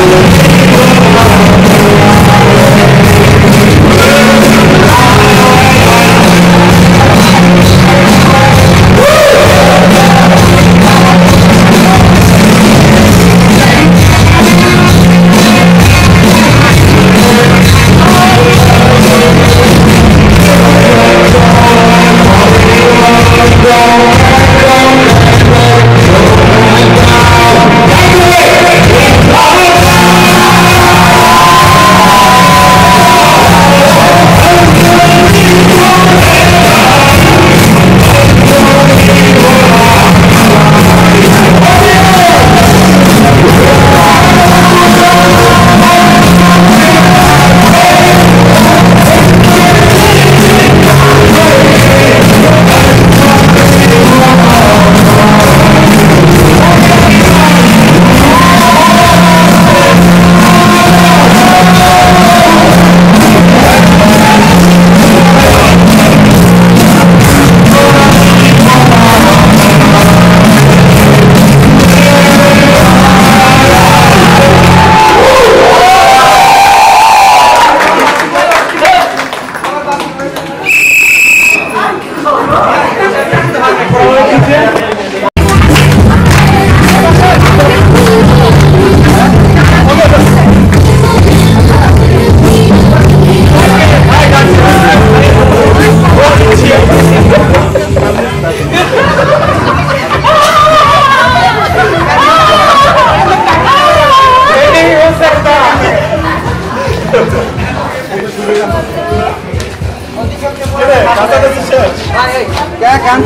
क्या काम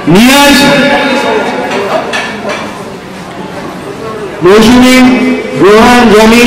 নিয়াজ, মৌসুমী, রোহান, জনি,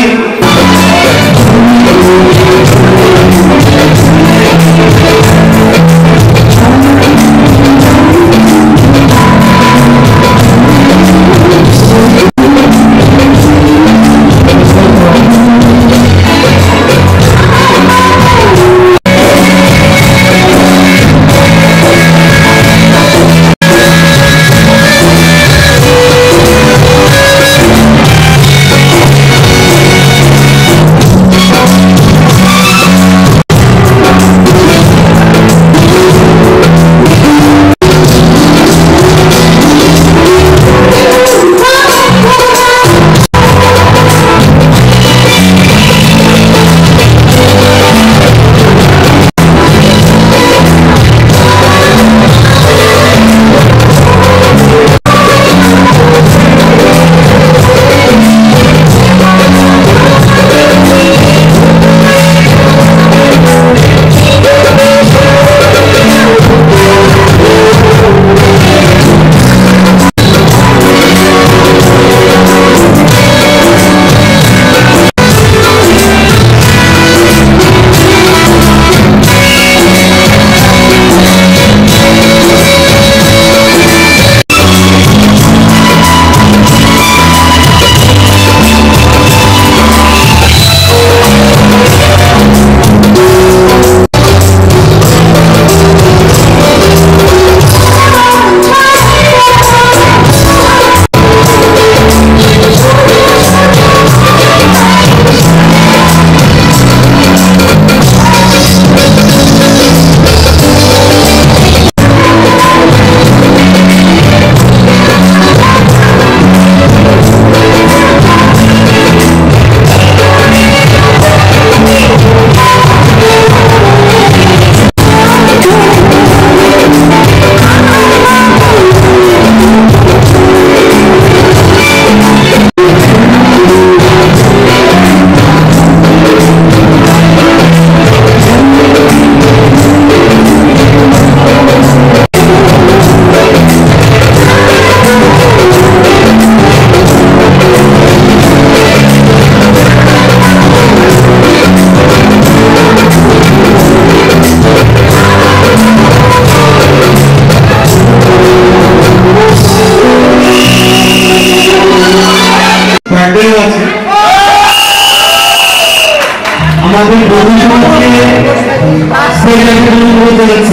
আমাদের বন্ধু সমাজকে যাচ্ছে।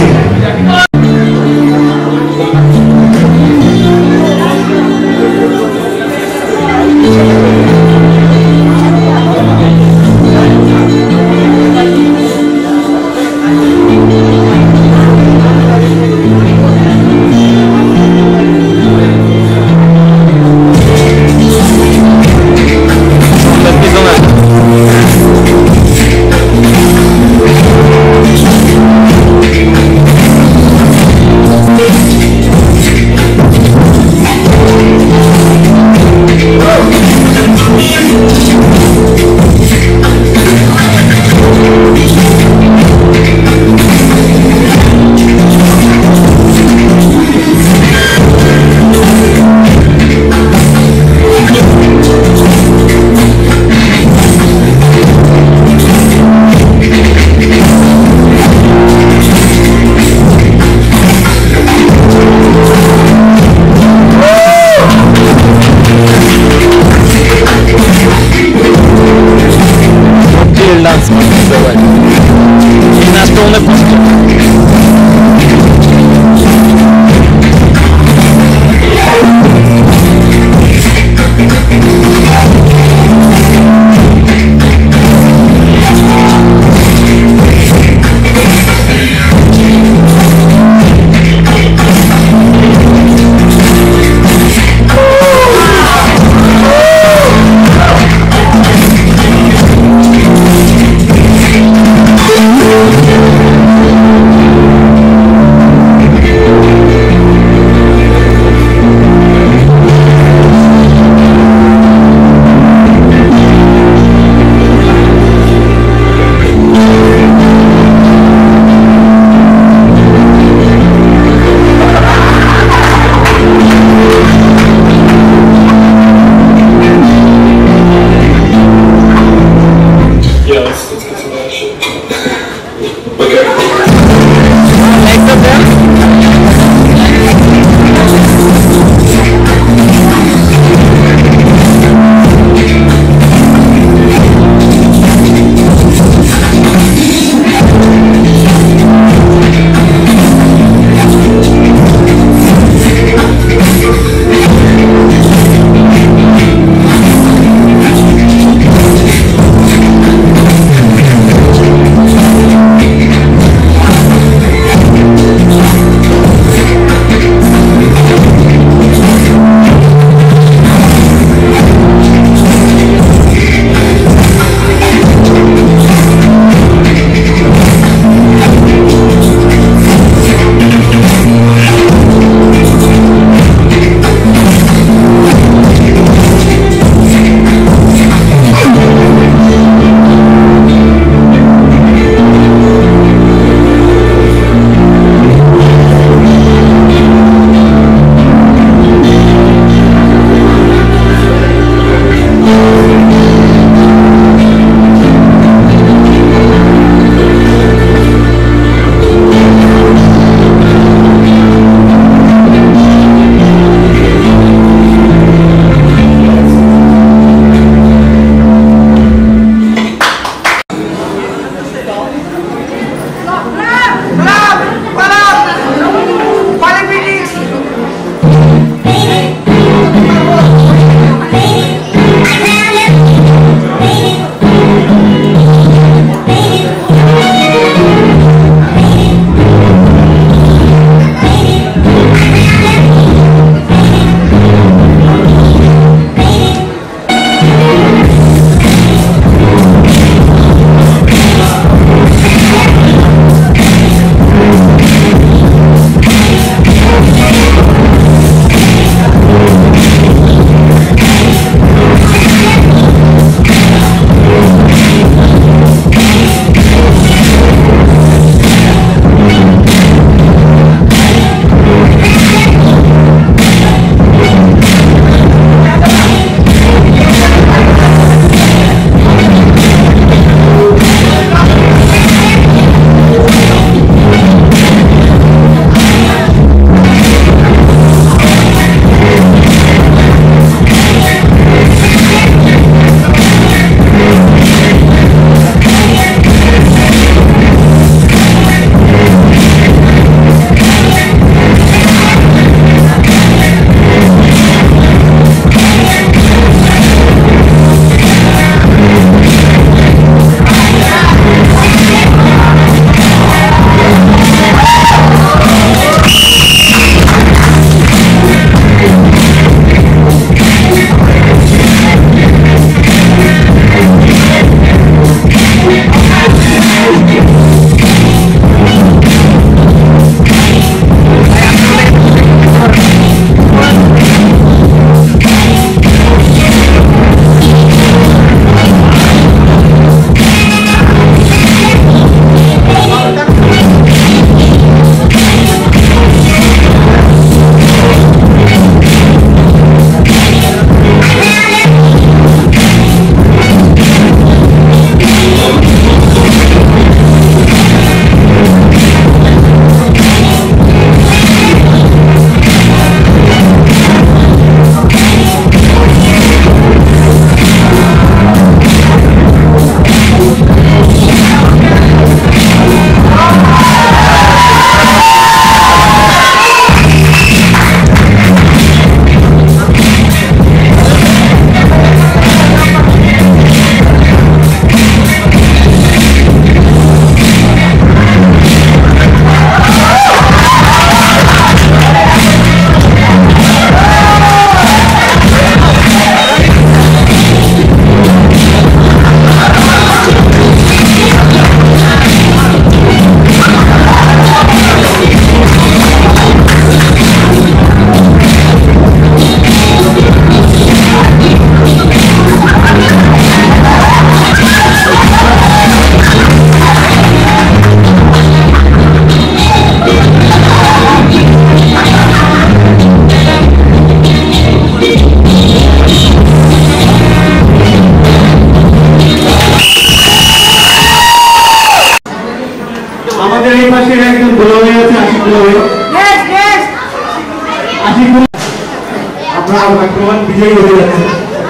আপনারা বর্তমান বিজয়ী হয়ে যাচ্ছে।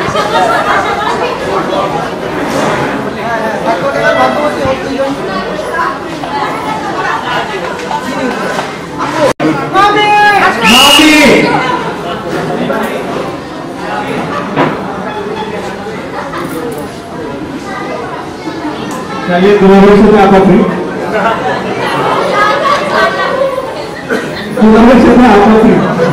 चलिए दोनों से आप अपनी दोनों से आप अपनी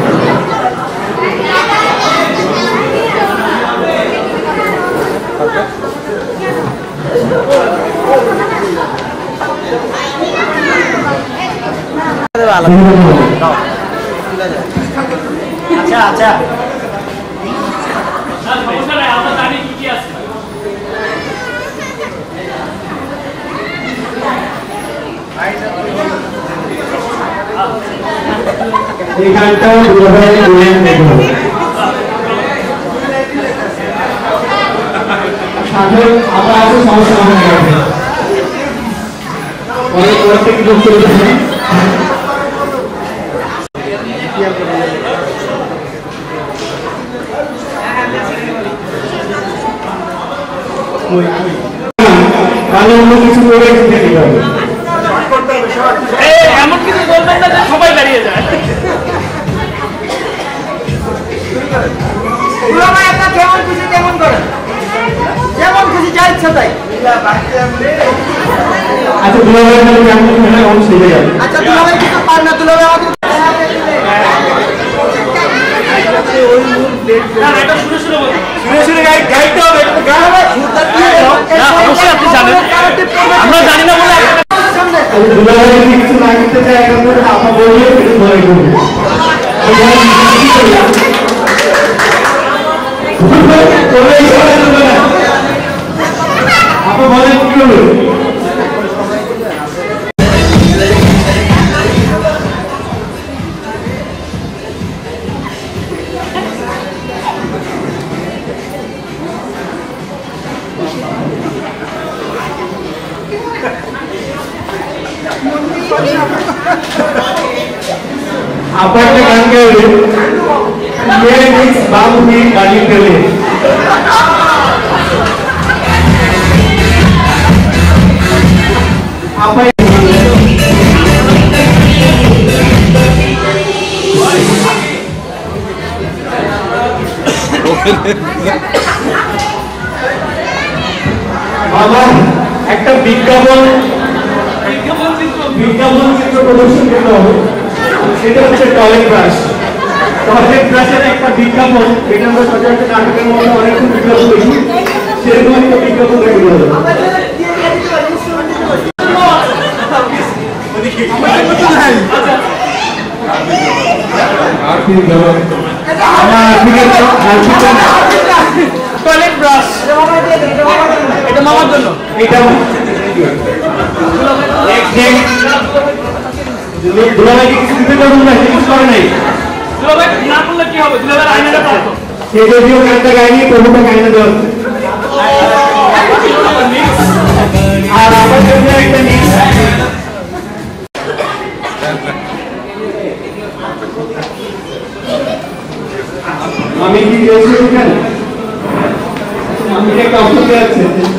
अच्छा अच्छा এখানটাও দুভাবে বলেন দেখুন সাথে আমরা আছে সমস্যা হয়ে গেছে অনেক করতে কি করতে হবে তাহলে অন্য কিছু করে দিতে হবে এমন কিছু বলবেন না যে সবাই দাঁড়িয়ে যায়। কেমন খুশি কেমন করে যেমন খুশি যা ইচ্ছা তাই। আচ্ছা দুলাভাই কেমন খেলা অন শিখে যাবে। আচ্ছা দুলাভাই কিছু পার না দুলাভাই আমাকে এটা শুনে শুনে বলুন। শুনে গাইতে হবে অবশ্যই আপনি জানেন, আমরা জানি না বলে দুলাভাই যদি কিছু না করতে চায় এখন তো আপা বললে কিছু মনে করবে আপা বলেন কি করবে आपने गान गाए ये मिक्स बाबू की गाड़ी के लिए आप আমার একটা বিজ্ঞাপন চিত্র প্রদর্শন করতে হবে সেটা হচ্ছে টয়লেট ব্রাশ। টয়লেট ব্রাশের একটা বিজ্ঞাপন এটা আমরা সচরাচর নাটকের মধ্যে অনেকক্ষণ বিজ্ঞাপন দেখি সেরকম একটা বিজ্ঞাপন দেখতে হবে। টয়লেট ব্রাশ এটা মামার জন্য। এটা দুলাভাই কিছু দিতে পারবেন না কিছু করে নাই দুলাভাই না করলে কি হবে? দুলাভাই আইনাটা পারতো। সে যদিও গানটা গাইনি প্রভুটা গাইনা দেওয়া আর আমার জন্য একটা মিক্স আমি কি দিয়েছি এখানে আমি একটা অপশন আছে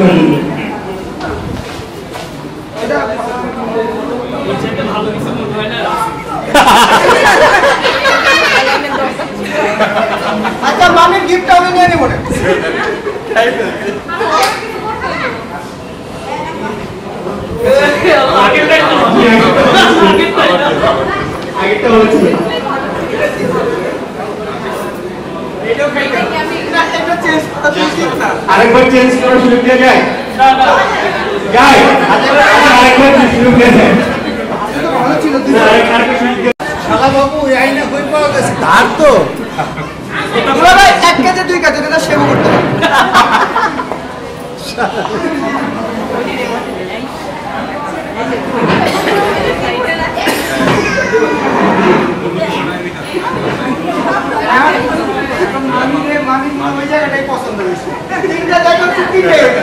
ভালো কিছু মনে হয় না। আচ্ছা মামির গিফট আমি নিয়ে নেব না আগেরটাই তো আগেরটা হচ্ছে আরেকবার চেঞ্জ করার সুযোগ দেওয়া যায় যায় আরেকবার সুযোগ দেওয়া যায় ভালো ছিল আরেকবার সুযোগ শালা বাবু এই আইনা কই পাওয়া গেছে তার তো দুলাভাই এক কাজে দুই কাজে এটা সেভ করতে হবে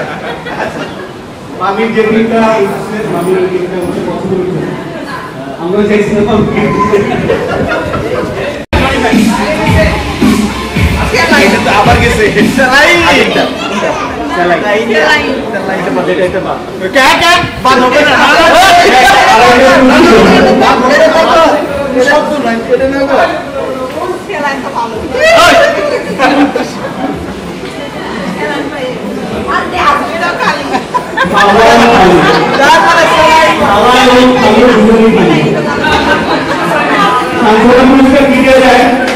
মামির যে তিনটা মামির তিনটা পছন্দ আমরাও চাইছিলাম আবার গেছে পুরস্কার দিয়ে যায়